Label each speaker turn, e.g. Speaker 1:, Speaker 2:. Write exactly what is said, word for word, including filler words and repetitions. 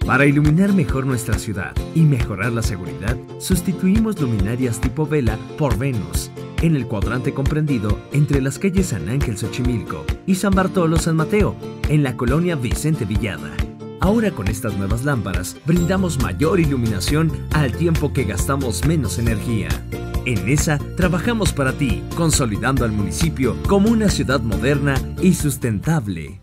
Speaker 1: Para iluminar mejor nuestra ciudad y mejorar la seguridad, sustituimos luminarias tipo vela por Venus, en el cuadrante comprendido entre las calles San Ángel Xochimilco y San Bartolo San Mateo, en la colonia Vicente Villada. Ahora con estas nuevas lámparas brindamos mayor iluminación al tiempo que gastamos menos energía. En ESA trabajamos para ti, consolidando al municipio como una ciudad moderna y sustentable.